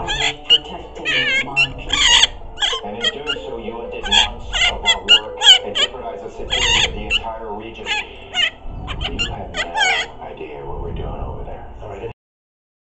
with protecting my people. And in doing so, you undid months of our work and jeopardized the security of the entire region. You have now